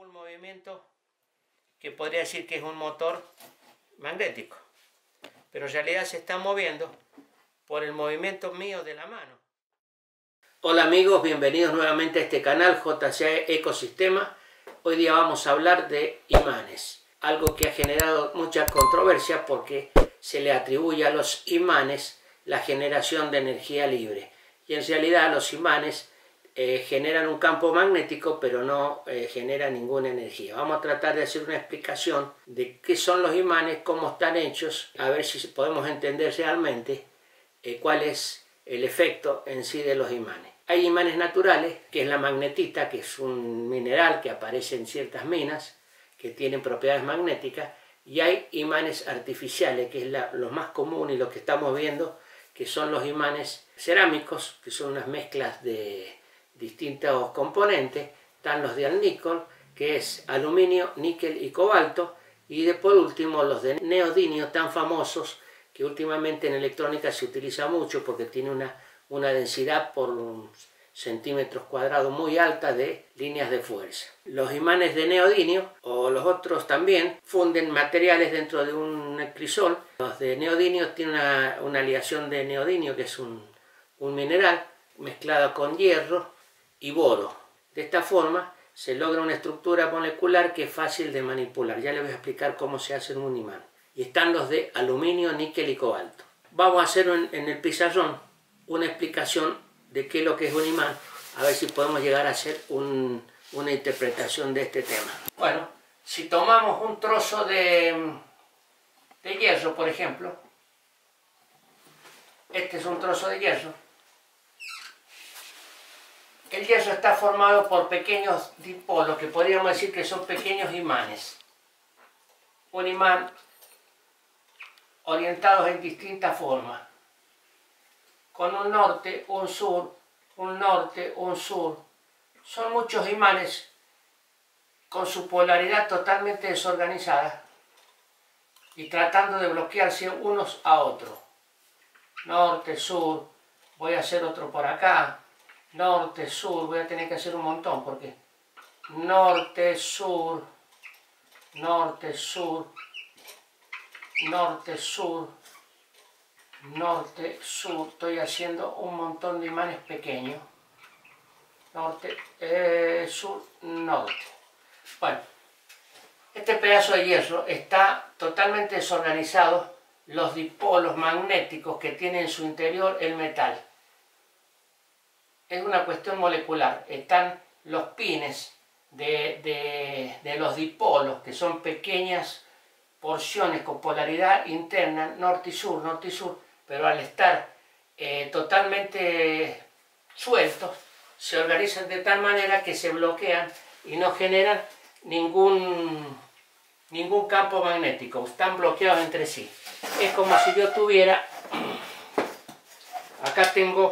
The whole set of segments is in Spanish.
un movimiento que podría decir que es un motor magnético, pero en realidad se está moviendo por el movimiento mío de la mano. Hola amigos, bienvenidos nuevamente a este canal JCA Ecosistema. Hoy día vamos a hablar de imanes, algo que ha generado mucha controversia porque se le atribuye a los imanes la generación de energía libre, y en realidad los imanes generan un campo magnético pero no generan ninguna energía. Vamos a tratar de hacer una explicación de qué son los imanes, cómo están hechos, a ver si podemos entender realmente cuál es el efecto en sí de los imanes. Hay imanes naturales, que es la magnetita, que es un mineral que aparece en ciertas minas, que tienen propiedades magnéticas, y hay imanes artificiales, que es lo más común y lo que estamos viendo, que son los imanes cerámicos, que son unas mezclas de distintos componentes. Están los de alníquel, que es aluminio, níquel y cobalto, y de por último los de neodimio, tan famosos, que últimamente en electrónica se utiliza mucho porque tiene una densidad por centímetros cuadrados muy alta de líneas de fuerza. Los imanes de neodimio, o los otros también, funden materiales dentro de un crisol. Los de neodimio tienen una aleación de neodimio, que es un mineral, mezclado con hierro y boro. De esta forma se logra una estructura molecular que es fácil de manipular. Ya les voy a explicar cómo se hace un imán. Y están los de aluminio, níquel y cobalto. Vamos a hacer en el pizarrón una explicación de qué es lo que es un imán, a ver si podemos llegar a hacer una interpretación de este tema. Bueno, si tomamos un trozo de hierro, por ejemplo, este es un trozo de hierro. El hierro está formado por pequeños dipolos, que podríamos decir que son pequeños imanes. Un imán orientados en distintas formas, con un norte, un sur, un norte, un sur. Son muchos imanes con su polaridad totalmente desorganizada y tratando de bloquearse unos a otros. Norte, sur, voy a hacer otro por acá. Norte, sur, voy a tener que hacer un montón porque norte, sur, norte, sur, norte, sur, norte, sur. Estoy haciendo un montón de imanes pequeños. Norte, sur, norte. Bueno, este pedazo de hierro está totalmente desorganizado, los dipolos magnéticos que tiene en su interior el metal. Es una cuestión molecular. Están los pines de los dipolos, que son pequeñas porciones con polaridad interna, norte y sur, pero al estar totalmente sueltos, se organizan de tal manera que se bloquean y no generan ningún campo magnético, están bloqueados entre sí. Es como si yo tuviera, acá tengo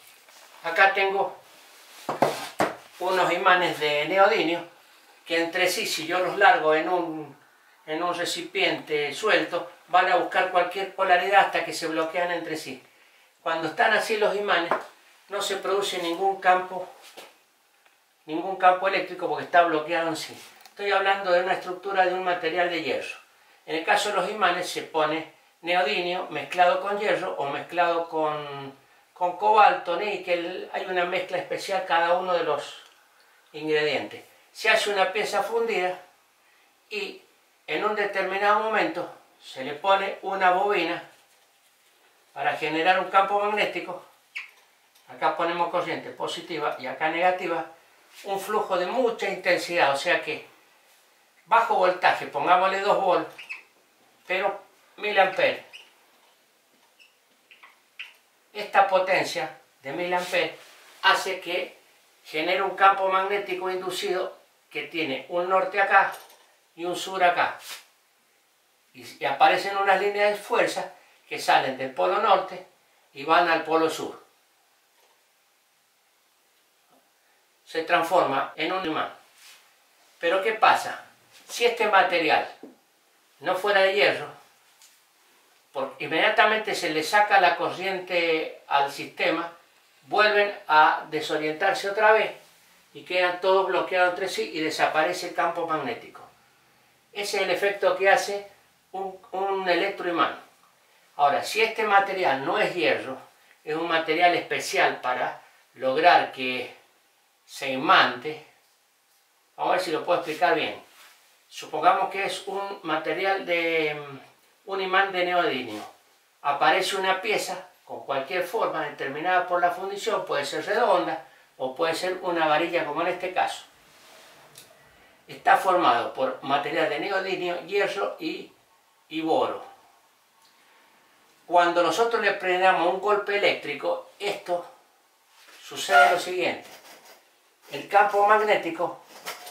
unos imanes de neodimio que entre sí, si yo los largo en un recipiente suelto, van a buscar cualquier polaridad hasta que se bloquean entre sí. Cuando están así los imanes, no se produce ningún campo eléctrico porque está bloqueado en sí. Estoy hablando de una estructura de un material de hierro. En el caso de los imanes se pone neodimio mezclado con hierro o mezclado con cobalto, níquel. Hay una mezcla especial cada uno de los ingredientes. Se hace una pieza fundida y en un determinado momento se le pone una bobina para generar un campo magnético. Acá ponemos corriente positiva y acá negativa, un flujo de mucha intensidad, o sea que bajo voltaje, pongámosle 2 volts, pero 1000 amperes. Esta potencia de 1000 amperes hace que genere un campo magnético inducido que tiene un norte acá y un sur acá. Y aparecen unas líneas de fuerza que salen del polo norte y van al polo sur. Se transforma en un imán. Pero ¿qué pasa? Si este material no fuera de hierro, inmediatamente se le saca la corriente al sistema, vuelven a desorientarse otra vez y quedan todos bloqueados entre sí y desaparece el campo magnético. Ese es el efecto que hace un electroimán. Ahora, si este material no es hierro, es un material especial para lograr que se imante, vamos a ver si lo puedo explicar bien. Supongamos que es un material un imán de neodimio. Aparece una pieza con cualquier forma determinada por la fundición, puede ser redonda o puede ser una varilla como en este caso. Está formado por material de neodimio, hierro y boro. Cuando nosotros le prendamos un golpe eléctrico, esto sucede lo siguiente. El campo magnético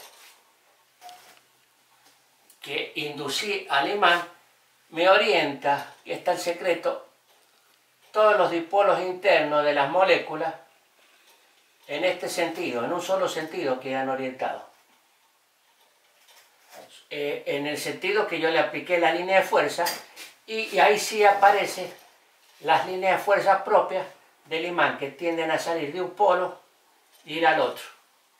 que inducí al imán me orienta, que está el secreto, todos los dipolos internos de las moléculas en este sentido, en un solo sentido quedan orientados. En el sentido que yo le apliqué la línea de fuerza y ahí sí aparecen las líneas de fuerza propias del imán que tienden a salir de un polo e ir al otro.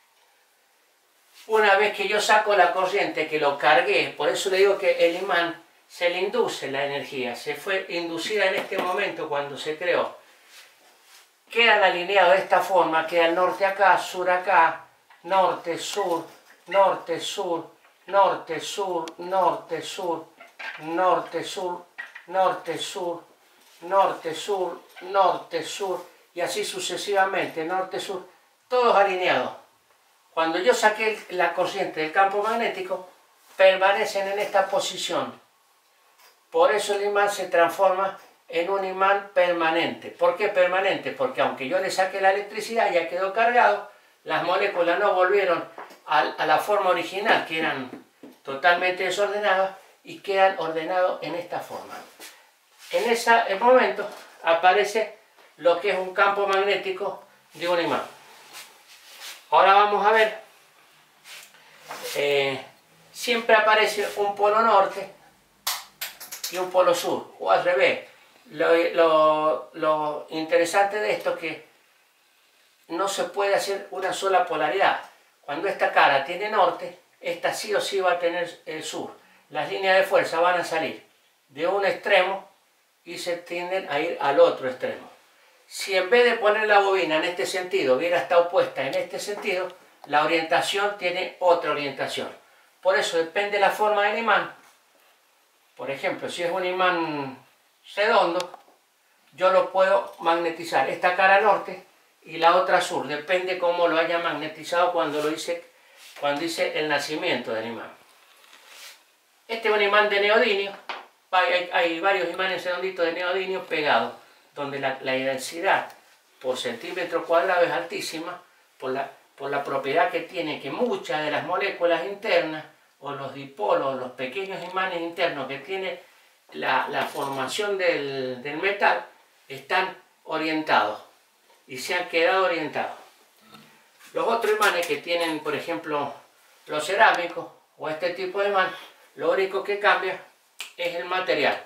Una vez que yo saco la corriente, que lo cargué, por eso le digo que el imán se le induce la energía, se fue inducida en este momento cuando se creó. Quedan alineados de esta forma, queda el norte acá, sur acá, norte, sur, norte, sur, norte, sur, norte, sur, norte, sur, norte, sur, norte, sur, norte, sur, y así sucesivamente, norte, sur, todos alineados. Cuando yo saqué la corriente del campo magnético, permanecen en esta posición. Por eso el imán se transforma en un imán permanente. ¿Por qué permanente? Porque aunque yo le saque la electricidad, ya quedó cargado, las moléculas no volvieron a la forma original, que eran totalmente desordenadas, y quedan ordenados en esta forma. En ese momento aparece lo que es un campo magnético de un imán. Ahora vamos a ver, siempre aparece un polo norte y un polo sur, o al revés. Lo interesante de esto es que no se puede hacer una sola polaridad. Cuando esta cara tiene norte, esta sí o sí va a tener el sur. Las líneas de fuerza van a salir de un extremo y se tienden a ir al otro extremo. Si en vez de poner la bobina en este sentido hubiera estado puesta en este sentido, la orientación tiene otra orientación. Por eso depende de la forma del imán. Por ejemplo, si es un imán redondo, yo lo puedo magnetizar esta cara norte y la otra sur. Depende cómo lo haya magnetizado cuando hice el nacimiento del imán. Este es un imán de neodimio. Hay varios imanes redonditos de neodimio pegados, donde la densidad por centímetro cuadrado es altísima por la propiedad que tiene, que muchas de las moléculas internas o los dipolos, los pequeños imanes internos que tiene la formación del metal, están orientados y se han quedado orientados. Los otros imanes que tienen, por ejemplo, los cerámicos o este tipo de imán, lo único que cambia es el material.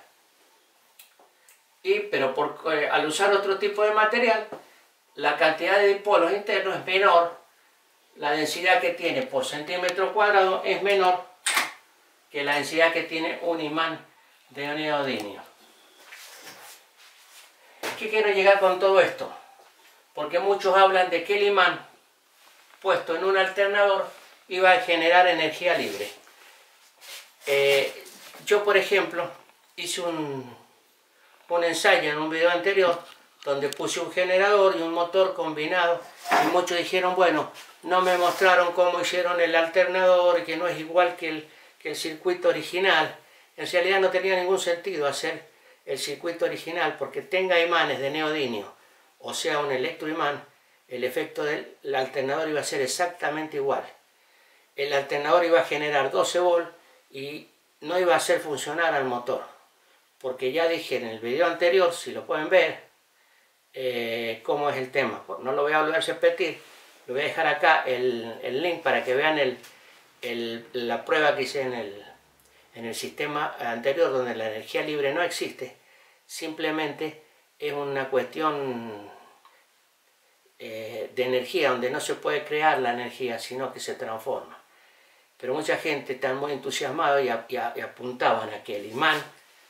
Pero al usar otro tipo de material, la cantidad de dipolos internos es menor, la densidad que tiene por centímetro cuadrado es menor que la densidad que tiene un imán de neodimio. ¿Qué quiero llegar con todo esto? Porque muchos hablan de que el imán puesto en un alternador iba a generar energía libre. Yo, por ejemplo, hice un ensayo en un video anterior donde puse un generador y un motor combinado y muchos dijeron, bueno, no me mostraron cómo hicieron el alternador y que no es igual que el circuito original. En realidad no tenía ningún sentido hacer el circuito original porque tenga imanes de neodimio o sea un electroimán, el efecto del alternador iba a ser exactamente igual. El alternador iba a generar 12 volts y no iba a hacer funcionar al motor. Porque ya dije en el video anterior, si lo pueden ver, cómo es el tema. No lo voy a volver a repetir, lo voy a dejar acá el link para que vean la prueba que hice en el sistema anterior, donde la energía libre no existe. Simplemente es una cuestión de energía, donde no se puede crear la energía, sino que se transforma. Pero mucha gente está muy entusiasmada y apuntaban a que el imán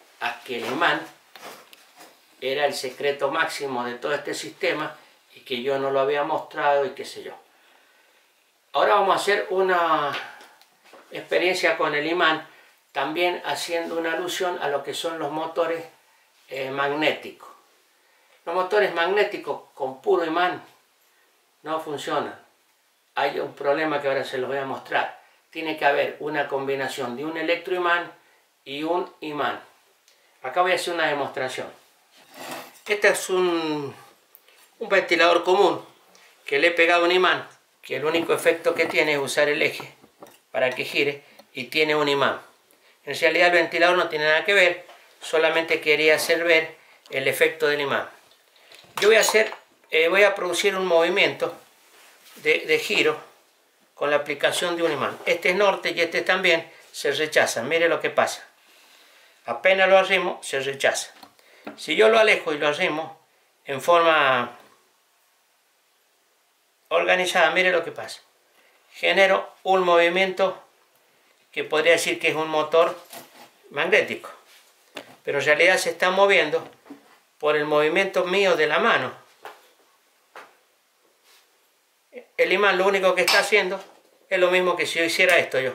era el secreto máximo de todo este sistema y que yo no lo había mostrado y qué sé yo. Ahora vamos a hacer una experiencia con el imán, también haciendo una alusión a lo que son los motores magnéticos. Los motores magnéticos con puro imán no funcionan. Hay un problema que ahora se los voy a mostrar. Tiene que haber una combinación de un electroimán y un imán. Acá voy a hacer una demostración. Este es un ventilador común que le he pegado un imán, que el único efecto que tiene es usar el eje para que gire y tiene un imán. En realidad el ventilador no tiene nada que ver, solamente quería hacer ver el efecto del imán. Yo voy a producir un movimiento de giro con la aplicación de un imán. Este es norte y este también se rechaza. Mire lo que pasa. Apenas lo arrimo, se rechaza. Si yo lo alejo y lo arrimo en forma organizada, mire lo que pasa. Genero un movimiento que podría decir que es un motor magnético, pero en realidad se está moviendo por el movimiento mío de la mano. El imán lo único que está haciendo es lo mismo que si yo hiciera esto yo.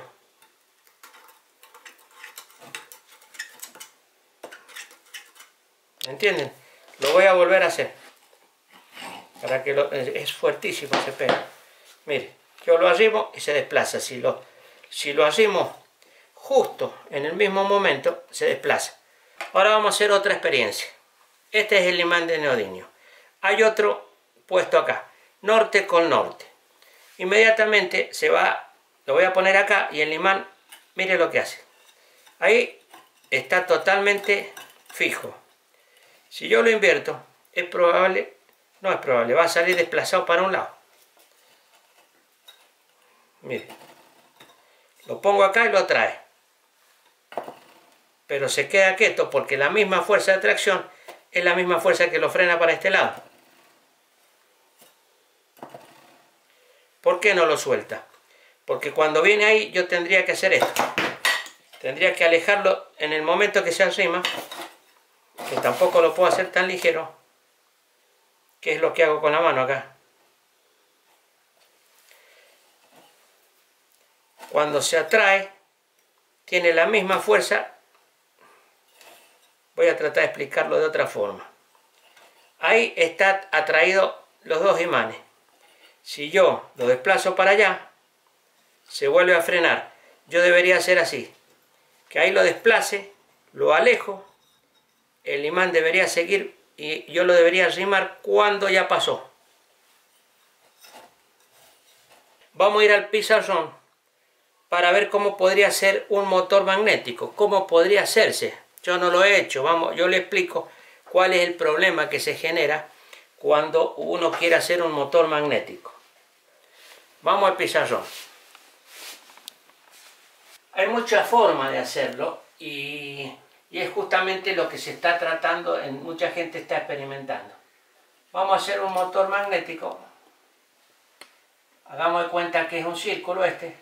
¿Entienden? Lo voy a volver a hacer. Para que es fuertísimo, se pega. Mire, yo lo arrimo y se desplaza. Si lo arrimo justo en el mismo momento, se desplaza. Ahora vamos a hacer otra experiencia. Este es el imán de neodimio. Hay otro puesto acá. Norte con norte. Inmediatamente lo voy a poner acá y el imán, mire lo que hace. Ahí está totalmente fijo. Si yo lo invierto, no es probable, va a salir desplazado para un lado. Mire, lo pongo acá y lo atrae. Pero se queda quieto porque la misma fuerza de atracción es la misma fuerza que lo frena para este lado. ¿Por qué no lo suelta? Porque cuando viene ahí yo tendría que hacer esto. Tendría que alejarlo en el momento que se arrima, que tampoco lo puedo hacer tan ligero, que es lo que hago con la mano acá. Cuando se atrae, tiene la misma fuerza. Voy a tratar de explicarlo de otra forma. Ahí está atraído los dos imanes. Si yo lo desplazo para allá, se vuelve a frenar. Yo debería hacer así, que ahí lo desplace, lo alejo, el imán debería seguir y yo lo debería arrimar cuando ya pasó. Vamos a ir al pizarrón para ver cómo podría ser un motor magnético, cómo podría hacerse. Yo no lo he hecho, yo le explico cuál es el problema que se genera cuando uno quiere hacer un motor magnético. Vamos al pizarrón. Hay muchas formas de hacerlo y es justamente lo que se está tratando, mucha gente está experimentando. Vamos a hacer un motor magnético. Hagamos de cuenta que es un círculo este,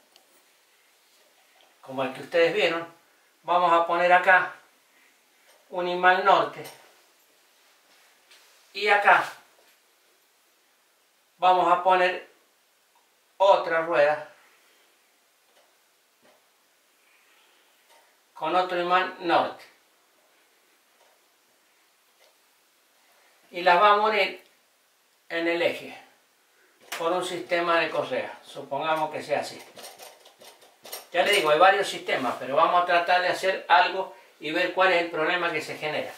como el que ustedes vieron. Vamos a poner acá un imán norte y acá vamos a poner otra rueda con otro imán norte y las vamos a unir en el eje por un sistema de correa. Supongamos que sea así. Ya le digo, hay varios sistemas, pero vamos a tratar de hacer algo y ver cuál es el problema que se genera.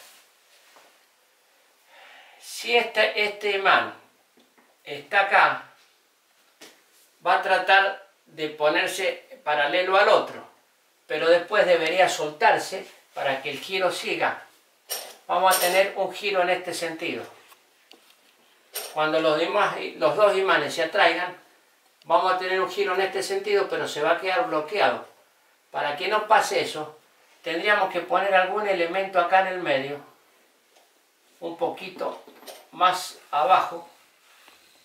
Si este imán está acá, va a tratar de ponerse paralelo al otro, pero después debería soltarse para que el giro siga. Vamos a tener un giro en este sentido. Cuando los dos imanes se atraigan, vamos a tener un giro en este sentido, pero se va a quedar bloqueado. Para que no pase eso, tendríamos que poner algún elemento acá en el medio, un poquito más abajo,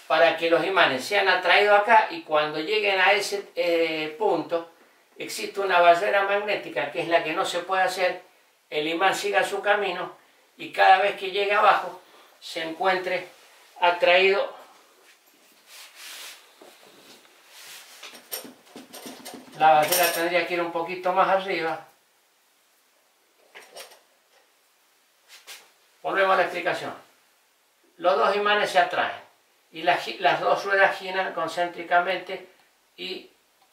para que los imanes sean atraídos acá, y cuando lleguen a ese punto existe una barrera magnética que es la que no se puede hacer, el imán siga su camino y cada vez que llegue abajo se encuentre atraído la barrera. Tendría que ir un poquito más arriba. Volvemos a la explicación. Los dos imanes se atraen y las dos ruedas giran concéntricamente y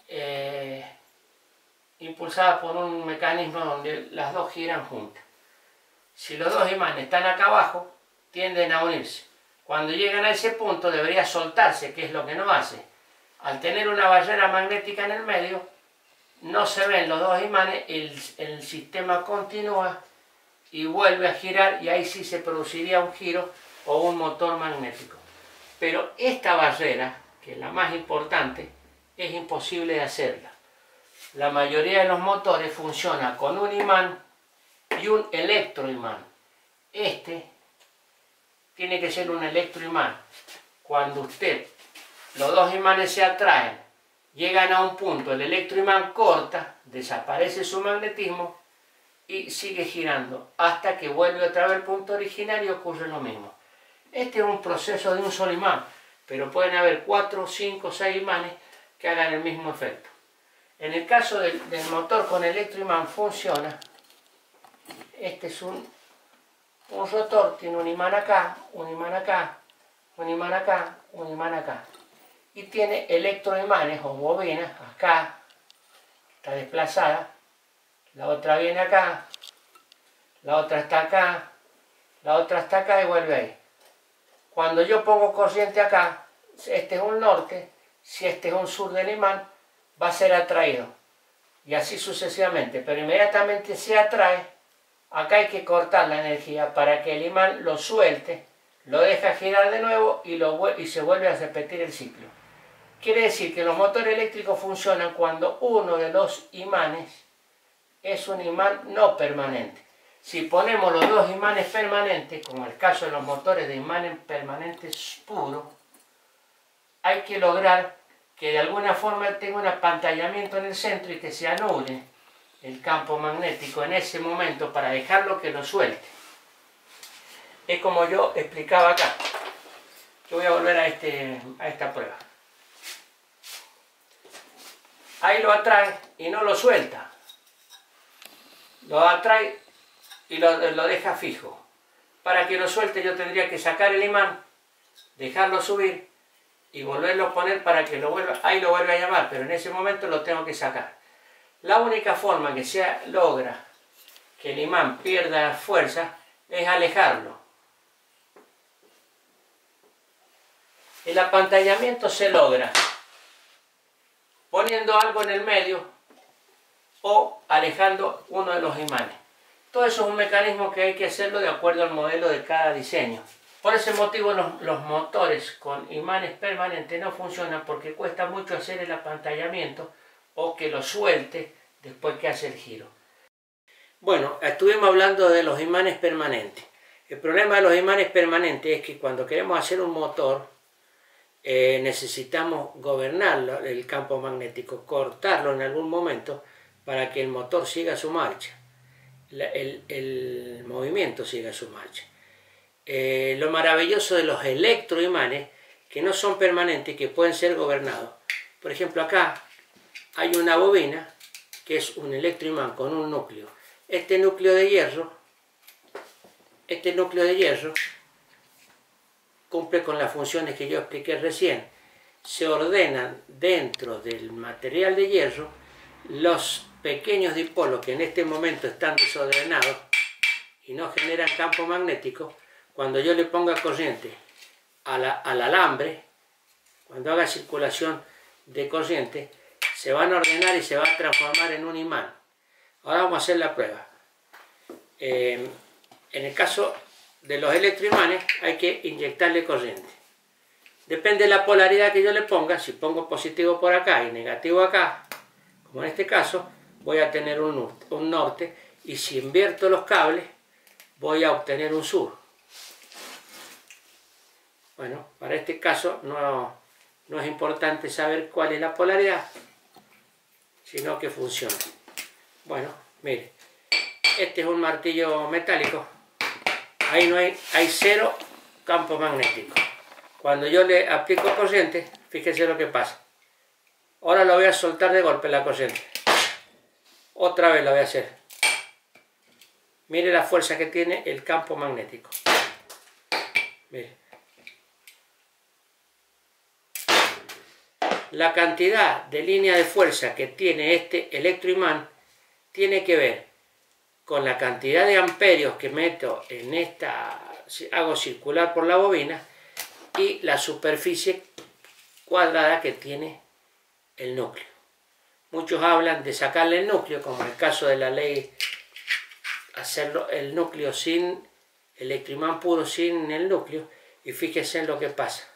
impulsadas por un mecanismo donde las dos giran juntas. Si los dos imanes están acá abajo, tienden a unirse. Cuando llegan a ese punto debería soltarse, que es lo que no hace. Al tener una barrera magnética en el medio, no se ven los dos imanes, el sistema continúa y vuelve a girar, y ahí sí se produciría un giro o un motor magnético. Pero esta barrera, que es la más importante, es imposible de hacerla. La mayoría de los motores funciona con un imán y un electroimán. Este tiene que ser un electroimán. Cuando los dos imanes se atraen, llegan a un punto, el electroimán corta, desaparece su magnetismo y sigue girando hasta que vuelve otra vez al punto original y ocurre lo mismo. Este es un proceso de un solo imán, pero pueden haber 4, 5, 6 imanes que hagan el mismo efecto. En el caso del motor con electroimán funciona. Este es un rotor, tiene un imán acá, un imán acá, un imán acá, un imán acá. Y tiene electroimanes o bobinas acá, está desplazada, la otra viene acá, la otra está acá, la otra está acá y vuelve ahí. Cuando yo pongo corriente acá, este es un norte, si este es un sur del imán, va a ser atraído. Y así sucesivamente, pero inmediatamente se atrae, acá hay que cortar la energía para que el imán lo suelte, lo deja girar de nuevo y se vuelve a repetir el ciclo. Quiere decir que los motores eléctricos funcionan cuando uno de los imanes es un imán no permanente. Si ponemos los dos imanes permanentes, como el caso de los motores de imanes permanentes puros, hay que lograr que de alguna forma tenga un apantallamiento en el centro y que se anule el campo magnético en ese momento para dejarlo que lo suelte. Es como yo explicaba acá. Yo voy a volver a esta prueba. Ahí lo atrae y no lo suelta. Lo atrae y lo deja fijo. Para que lo suelte yo tendría que sacar el imán, dejarlo subir y volverlo a poner para que ahí lo vuelva a llamar, pero en ese momento lo tengo que sacar. La única forma que se logra que el imán pierda fuerza es alejarlo. El apantallamiento se logra poniendo algo en el medio o alejando uno de los imanes. Todo eso es un mecanismo que hay que hacerlo de acuerdo al modelo de cada diseño. Por ese motivo los motores con imanes permanentes no funcionan, porque cuesta mucho hacer el apantallamiento o que lo suelte después que hace el giro. Bueno, estuvimos hablando de los imanes permanentes. El problema de los imanes permanentes es que cuando queremos hacer un motor necesitamos gobernarlo, el campo magnético, cortarlo en algún momento para que el motor siga su marcha, el movimiento siga su marcha. Lo maravilloso de los electroimanes, que no son permanentes y que pueden ser gobernados. Por ejemplo, acá hay una bobina que es un electroimán con un núcleo. Este núcleo de hierro cumple con las funciones que yo expliqué recién. Se ordenan dentro del material de hierro los pequeños dipolos que en este momento están desordenados y no generan campo magnético. Cuando yo le ponga corriente al alambre, cuando haga circulación de corriente, se van a ordenar y se va a transformar en un imán. Ahora vamos a hacer la prueba. En el caso de los electroimanes hay que inyectarle corriente. Depende de la polaridad que yo le ponga. Si pongo positivo por acá y negativo acá, como en este caso, voy a tener un norte, y si invierto los cables voy a obtener un sur. Bueno, para este caso no es importante saber cuál es la polaridad, sino que funciona. Bueno, mire, este es un martillo metálico. Ahí hay cero campo magnético. Cuando yo le aplico corriente, fíjense lo que pasa. Ahora lo voy a soltar de golpe la corriente. Otra vez lo voy a hacer. Mire la fuerza que tiene el campo magnético. Mire. La cantidad de línea de fuerza que tiene este electroimán tiene que ver con la cantidad de amperios que meto en esta, hago circular por la bobina, y la superficie cuadrada que tiene el núcleo. Muchos hablan de sacarle el núcleo, como en el caso de la ley, hacerlo el núcleo sin electroimán puro, sin el núcleo, y fíjense en lo que pasa.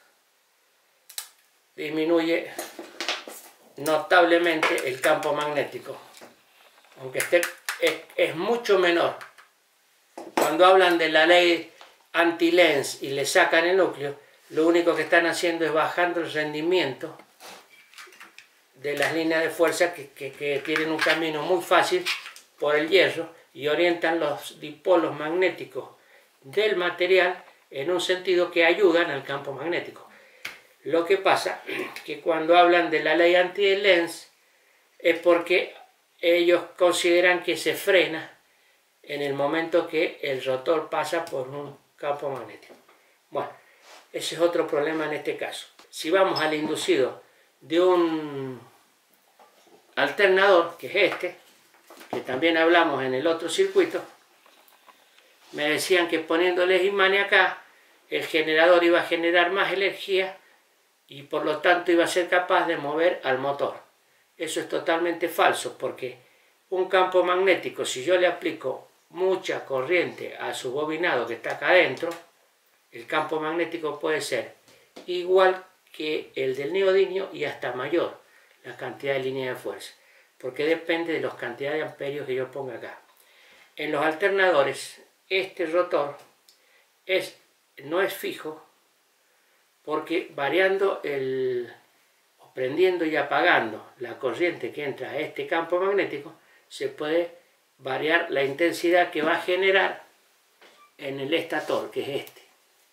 Disminuye notablemente el campo magnético, aunque es mucho menor. Cuando hablan de la ley anti-Lenz y le sacan el núcleo, lo único que están haciendo es bajando el rendimiento de las líneas de fuerza que tienen un camino muy fácil por el hierro y orientan los dipolos magnéticos del material en un sentido que ayudan al campo magnético. Lo que pasa que cuando hablan de la ley anti-Lenz es porque ellos consideran que se frena en el momento que el rotor pasa por un campo magnético. Bueno, ese es otro problema en este caso. Si vamos al inducido de un alternador, que es este, que también hablamos en el otro circuito, me decían que poniéndoles imanes acá, el generador iba a generar más energía y por lo tanto iba a ser capaz de mover al motor. Eso es totalmente falso, porque un campo magnético, si yo le aplico mucha corriente a su bobinado que está acá adentro, el campo magnético puede ser igual que el del neodimio y hasta mayor la cantidad de línea de fuerza, porque depende de la cantidad de amperios que yo ponga acá. En los alternadores, este rotor no es fijo, porque variando o prendiendo y apagando la corriente que entra a este campo magnético, se puede variar la intensidad que va a generar en el estator, que es este.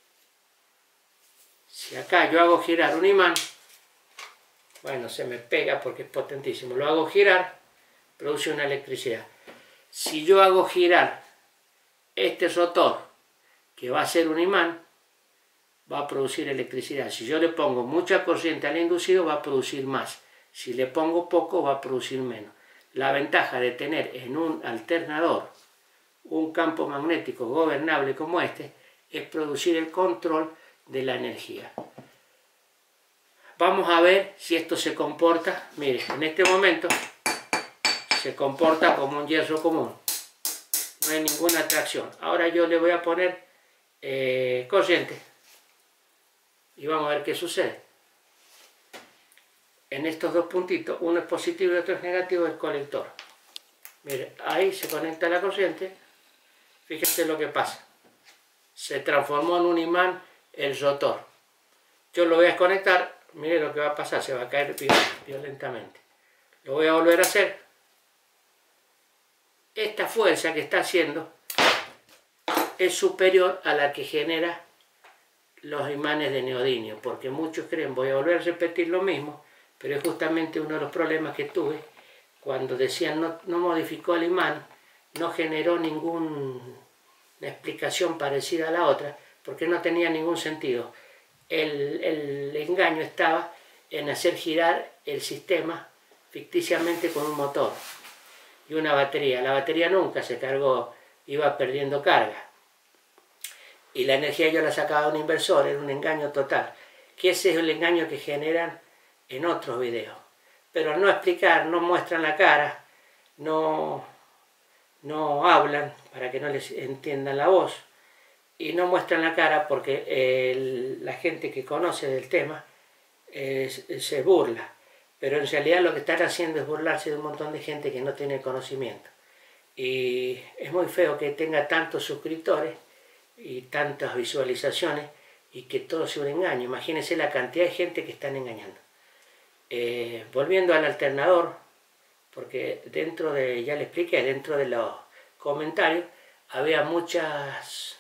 Si acá yo hago girar un imán, bueno, se me pega porque es potentísimo, lo hago girar, produce una electricidad. Si yo hago girar este rotor, que va a ser un imán, va a producir electricidad. Si yo le pongo mucha corriente al inducido, va a producir más. Si le pongo poco, va a producir menos. La ventaja de tener en un alternador un campo magnético gobernable como este es producir el control de la energía. Vamos a ver si esto se comporta. Mire, en este momento se comporta como un hierro común. No hay ninguna atracción. Ahora yo le voy a poner corriente y vamos a ver qué sucede. En estos dos puntitos, uno es positivo y otro es negativo, del colector. Mire, ahí se conecta la corriente. Fíjense lo que pasa. Se transformó en un imán el rotor. Yo lo voy a desconectar. Mire lo que va a pasar. Se va a caer violentamente. Lo voy a volver a hacer. Esta fuerza que está haciendo es superior a la que genera los imanes de neodimio, porque muchos creen, voy a volver a repetir lo mismo, pero es justamente uno de los problemas que tuve cuando decían no modificó el imán, no generó ninguna explicación parecida a la otra, porque no tenía ningún sentido. El engaño estaba en hacer girar el sistema ficticiamente con un motor y una batería. La batería nunca se cargó, iba perdiendo carga. Y la energía yo la sacaba de un inversor, era un engaño total. Que ese es el engaño que generan en otros videos. Pero al no explicar, no muestran la cara, no hablan para que no les entiendan la voz, y no muestran la cara porque la gente que conoce del tema se burla. Pero en realidad lo que están haciendo es burlarse de un montón de gente que no tiene conocimiento. Y es muy feo que tenga tantos suscriptores y tantas visualizaciones y que todo sea un engaño. Imagínense la cantidad de gente que están engañando. Volviendo al alternador, porque dentro de, ya le expliqué, dentro de los comentarios había muchas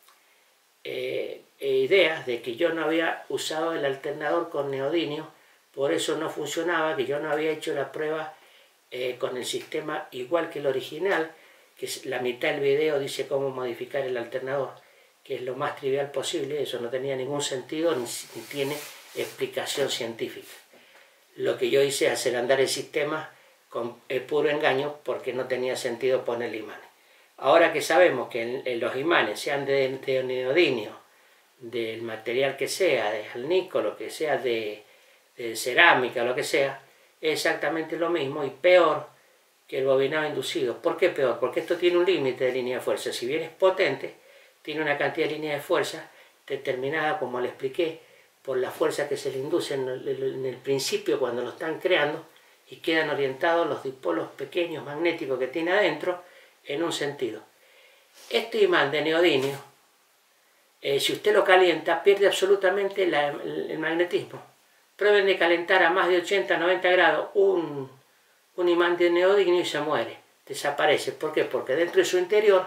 ideas de que yo no había usado el alternador con neodimio, por eso no funcionaba, que yo no había hecho la prueba con el sistema igual que el original, que la mitad del video dice cómo modificar el alternador, que es lo más trivial posible. Eso no tenía ningún sentido ni tiene explicación científica. Lo que yo hice es hacer andar el sistema con puro engaño, porque no tenía sentido ponerle imanes. Ahora que sabemos que los imanes, sean de neodimio, del material que sea, de alnícola, lo que sea, de cerámica, lo que sea, es exactamente lo mismo y peor que el bobinado inducido. ¿Por qué peor? Porque esto tiene un límite de línea de fuerza. Si bien es potente, tiene una cantidad de línea de fuerza determinada, como le expliqué, por la fuerza que se le induce en el principio cuando lo están creando, y quedan orientados los dipolos pequeños magnéticos que tiene adentro en un sentido. Este imán de neodimio, si usted lo calienta, pierde absolutamente el magnetismo. Prueben de calentar a más de 80-90 grados un imán de neodimio y se muere, desaparece. ¿Por qué? Porque dentro de su interior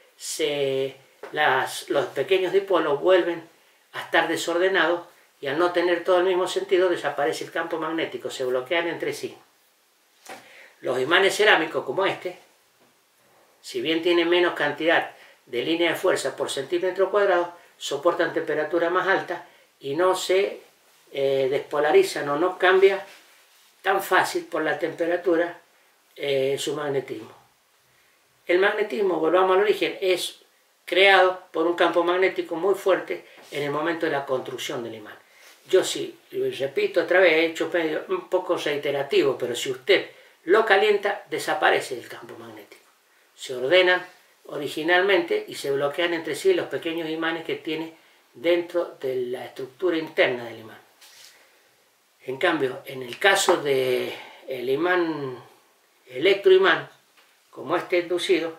los pequeños dipolos vuelven a estar desordenados, y al no tener todo el mismo sentido desaparece el campo magnético, se bloquean entre sí. Los imanes cerámicos como este, si bien tienen menos cantidad de línea de fuerza por centímetro cuadrado, soportan temperatura más alta y no se despolarizan o no cambia tan fácil por la temperatura su magnetismo. El magnetismo, volvamos al origen, es creado por un campo magnético muy fuerte en el momento de la construcción del imán. Yo sí, repito otra vez, he hecho un poco reiterativo, pero si usted lo calienta, desaparece el campo magnético. Se ordenan originalmente y se bloquean entre sí los pequeños imanes que tiene dentro de la estructura interna del imán. En cambio, en el caso del imán electroimán, como este inducido,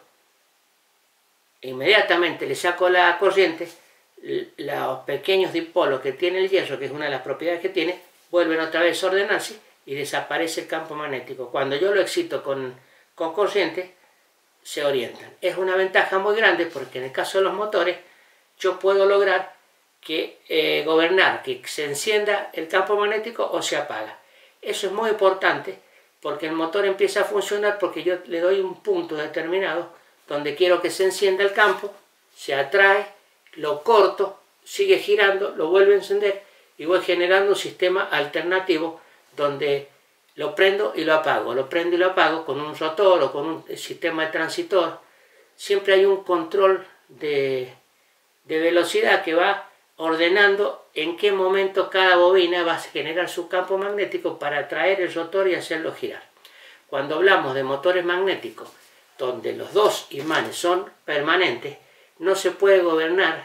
inmediatamente le saco la corriente, los pequeños dipolos que tiene el hierro, que es una de las propiedades que tiene, vuelven otra vez a ordenarse y desaparece el campo magnético. Cuando yo lo excito con corriente, se orientan. Es una ventaja muy grande, porque en el caso de los motores yo puedo lograr gobernar que se encienda el campo magnético o se apaga. Eso es muy importante, porque el motor empieza a funcionar porque yo le doy un punto determinado donde quiero que se encienda el campo, se atrae, lo corto, sigue girando, lo vuelve a encender y voy generando un sistema alternativo donde lo prendo y lo apago con un rotor o con un sistema de transitor. Siempre hay un control de velocidad que va ordenando en qué momento cada bobina va a generar su campo magnético para atraer el rotor y hacerlo girar. Cuando hablamos de motores magnéticos donde los dos imanes son permanentes, no se puede gobernar,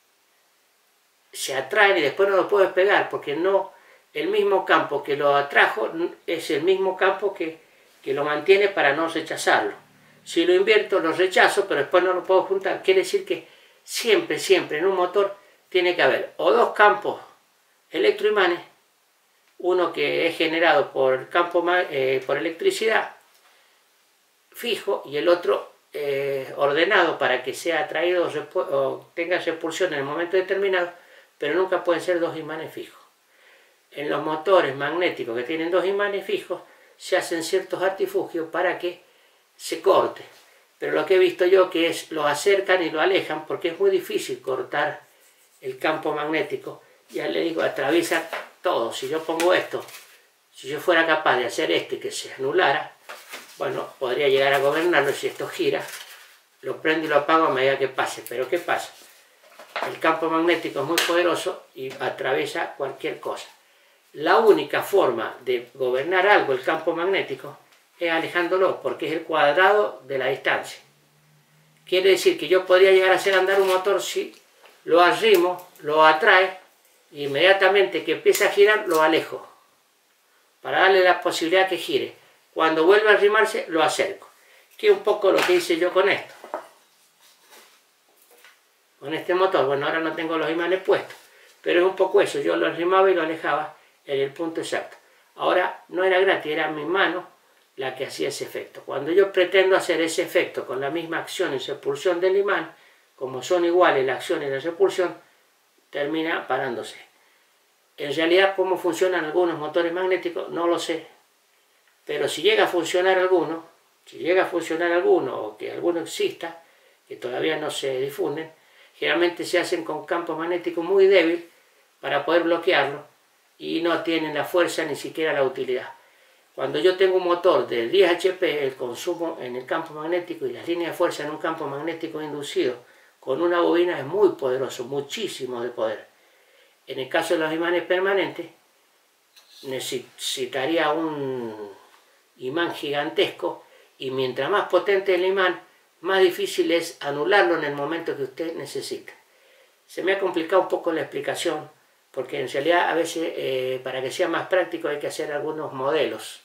se atraen y después no lo puedo despegar, porque no, el mismo campo que lo atrajo es el mismo campo que lo mantiene para no rechazarlo. Si lo invierto, lo rechazo, pero después no lo puedo juntar. Quiere decir que siempre en un motor tiene que haber o dos campos electroimanes, uno que es generado por electricidad fijo y el otro ordenado para que sea atraído o tenga repulsión en el momento determinado, pero nunca pueden ser dos imanes fijos. En los motores magnéticos que tienen dos imanes fijos se hacen ciertos artilugios para que se corte, pero lo que he visto yo que es lo acercan y lo alejan, porque es muy difícil cortar el campo magnético. Ya le digo, atraviesa todo. Si yo pongo esto, si yo fuera capaz de hacer esto y que se anulara, bueno, podría llegar a gobernarlo. Si esto gira, lo prendo y lo apago a medida que pase. Pero ¿qué pasa? El campo magnético es muy poderoso y atraviesa cualquier cosa. La única forma de gobernar algo, el campo magnético, es alejándolo, porque es el cuadrado de la distancia. Quiere decir que yo podría llegar a hacer andar un motor si lo arrimo, lo atrae, y inmediatamente que empieza a girar, lo alejo, para darle la posibilidad que gire. Cuando vuelve a arrimarse, lo acerco. Que es un poco lo que hice yo con esto. Con este motor. Bueno, ahora no tengo los imanes puestos, Pero es un poco eso, yo lo arrimaba y lo alejaba en el punto exacto. Ahora no era gratis, era mi mano la que hacía ese efecto. Cuando yo pretendo hacer ese efecto con la misma acción y repulsión del imán, como son iguales la acción y la repulsión, termina parándose. En realidad, cómo funcionan algunos motores magnéticos, no lo sé. Pero si llega a funcionar alguno, o que alguno exista, que todavía no se difunden, generalmente se hacen con campo magnético muy débil para poder bloquearlo y no tienen la fuerza ni siquiera la utilidad. Cuando yo tengo un motor de 10 HP, el consumo en el campo magnético y las líneas de fuerza en un campo magnético inducido con una bobina es muy poderoso, muchísimo de poder. En el caso de los imanes permanentes, necesitaría un imán gigantesco y mientras más potente el imán, más difícil es anularlo en el momento que usted necesita. Se me ha complicado un poco la explicación, porque en realidad a veces para que sea más práctico hay que hacer algunos modelos.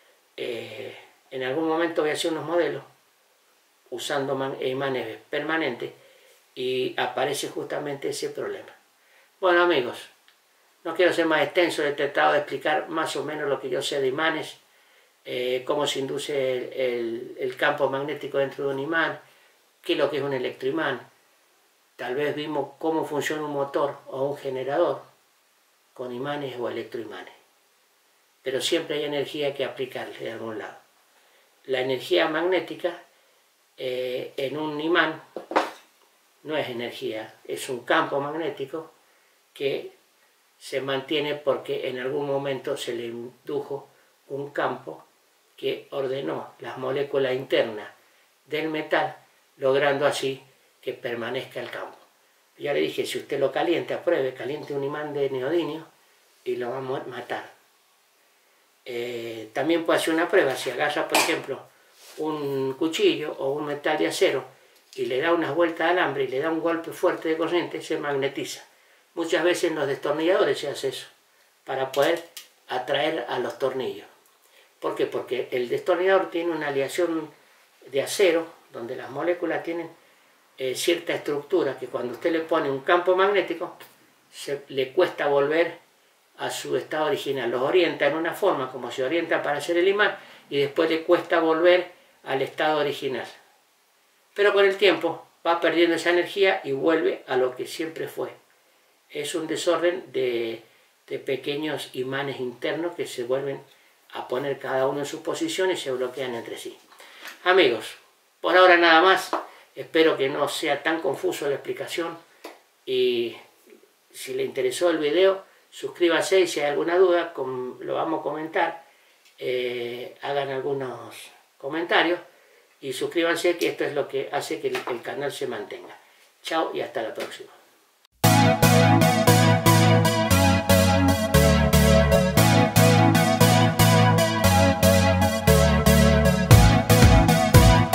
En algún momento voy a hacer unos modelos usando imanes permanentes y aparece justamente ese problema. Bueno amigos, no quiero ser más extenso, he tratado de explicar más o menos lo que yo sé de imanes, cómo se induce el campo magnético dentro de un imán, qué es lo que es un electroimán. Tal vez vimos cómo funciona un motor o un generador con imanes o electroimanes. Pero siempre hay energía que aplicarle de algún lado. La energía magnética en un imán no es energía, es un campo magnético que se mantiene porque en algún momento se le indujo un campo que ordenó las moléculas internas del metal, logrando así que permanezca el campo. Ya le dije, si usted lo calienta, pruebe, caliente un imán de neodimio y lo va a matar. También puede hacer una prueba, si agarra por ejemplo un cuchillo o un metal de acero y le da unas vueltas de alambre y le da un golpe fuerte de corriente, se magnetiza. Muchas veces en los destornilladores se hace eso, para poder atraer a los tornillos. ¿Por qué? Porque el destornillador tiene una aleación de acero, donde las moléculas tienen cierta estructura, que cuando usted le pone un campo magnético, le cuesta volver a su estado original. Los orienta en una forma, como se orienta para hacer el imán, y después le cuesta volver al estado original. Pero con el tiempo va perdiendo esa energía y vuelve a lo que siempre fue. Es un desorden de pequeños imanes internos que se vuelven a poner cada uno en su posición y se bloquean entre sí. Amigos, por ahora nada más. Espero que no sea tan confuso la explicación y si le interesó el video, suscríbase y si hay alguna duda, lo vamos a comentar. Hagan algunos comentarios y suscríbanse, que esto es lo que hace que el canal se mantenga. Chao y hasta la próxima.